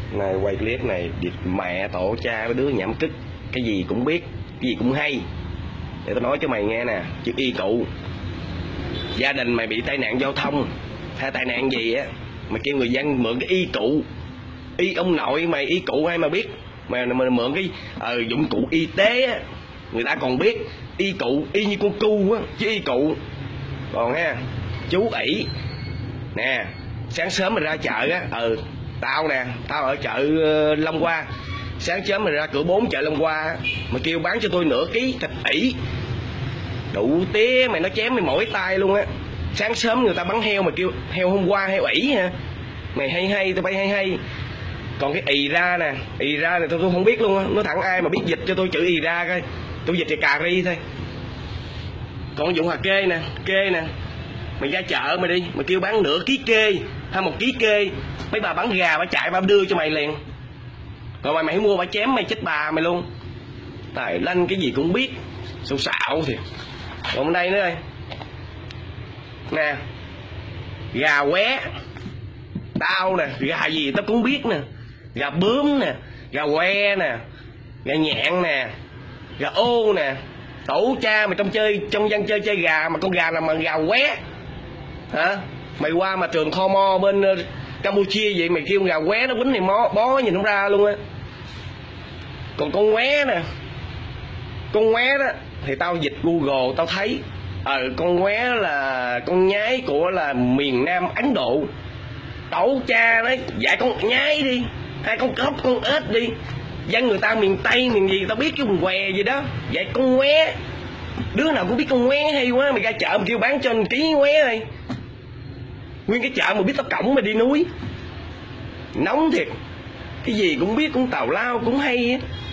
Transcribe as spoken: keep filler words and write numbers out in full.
Này quay clip này địt mẹ tổ cha với đứa nhảm kích, cái gì cũng biết, cái gì cũng hay. Để tao nói cho mày nghe nè, chứ y cụ gia đình mày bị tai nạn giao thông hay tai nạn gì á, mày kêu người dân mượn cái y cụ, y ông nội mày, y cụ ai mà biết. Mày, mày mượn cái ờ, dụng cụ y tế á, người ta còn biết y cụ y như con cu á, chứ y cụ. Còn ha, chú ỷ nè, sáng sớm mình ra chợ á, ừ tao nè, tao ở chợ uh, Long Hoa, sáng sớm mình ra cửa bốn chợ Long Hoa, mà kêu bán cho tôi nửa ký thịt ỷ đủ tía, mày nó chém mày mỏi tay luôn á. Sáng sớm người ta bắn heo mà kêu heo hôm qua, heo ỷ hả? Mày hay hay, tao bay hay hay. Còn cái ì ra nè, ì ra này tôi, tôi không biết luôn á, nói thẳng ai mà biết dịch cho tôi chữ ì ra coi, tôi dịch thì cà ri thôi. Còn dụng hà kê nè, kê nè, mày ra chợ mày đi, mày kêu bán nửa ký kê hay một ký kê, mấy bà bán gà bà chạy bà đưa cho mày liền. Còn mày mày mua bà chém mày chết bà mày luôn. Tài lanh cái gì cũng biết, xạo xạo thì. Còn bên đây nữa đây nè, gà qué tao nè, gà gì tao cũng biết nè, gà bướm nè, gà que nè, gà nhạn nè, gà ô nè. Tổ cha mày trong chơi, trong dân chơi chơi gà mà con gà nào mà gà qué hả? Mày qua mà trường Tho Mo bên uh, Campuchia vậy, mày kêu gà qué nó quýnh thì mó bó nhìn không ra luôn á. Còn con qué nè, con qué đó thì tao dịch Google tao thấy ờ con qué là con nhái của là miền Nam Ấn Độ. Tổ cha đấy dạy con nhái đi, hay con cóc con ếch đi, dân người ta miền Tây miền gì tao biết cái quần què gì đó, dạy con qué. Đứa nào cũng biết con qué hay quá, mày ra chợ mày kêu bán cho anh ký qué này, nguyên cái chợ mà biết tao cổng mày đi núi nóng thiệt. Cái gì cũng biết, cũng tào lao cũng hay á.